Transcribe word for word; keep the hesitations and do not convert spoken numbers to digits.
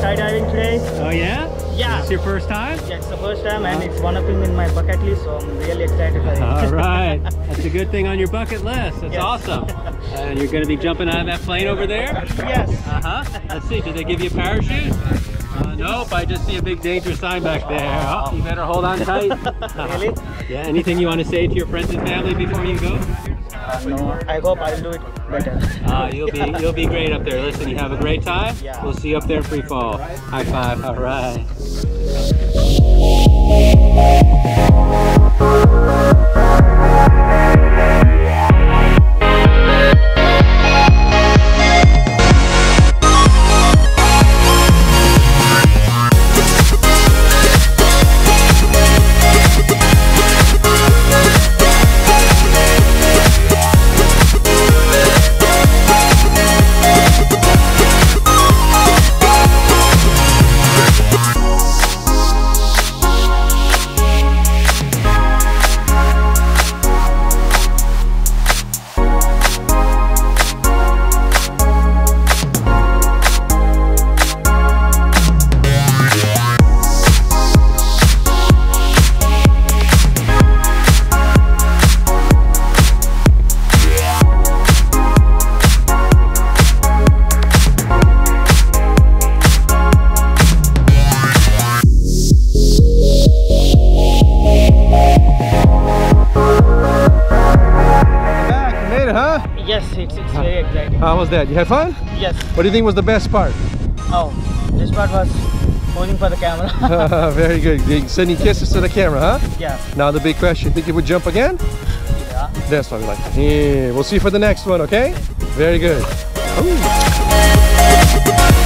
skydiving today. Oh yeah? Yeah. It's your first time? Yeah, it's the first time and it's one of them in my bucket list, so I'm really excited for it. All right. That's a good thing on your bucket list. That's yes. awesome. And you're going to be jumping out of that plane over there? Yes. Uh-huh. Let's see, did they give you a parachute? Uh, nope, I just see a big danger sign back there. Oh, you better hold on tight. Really? Yeah, anything you want to say to your friends and family before you go? Uh, no, I hope I'll do it better. Uh, you'll be you'll be great up there. Listen, you have a great time. Yeah. We'll see you up there in free fall. High five. All right. Yes, it's, it's very exciting. How was that? You had fun? Yes. What do you think was the best part? Oh, this part was holding for the camera. Very good. Sending kisses to the camera, huh? Yeah. Now the big question, think you would jump again? Yeah. That's what we like. Yeah. We'll see you for the next one, okay? Very good. Ooh.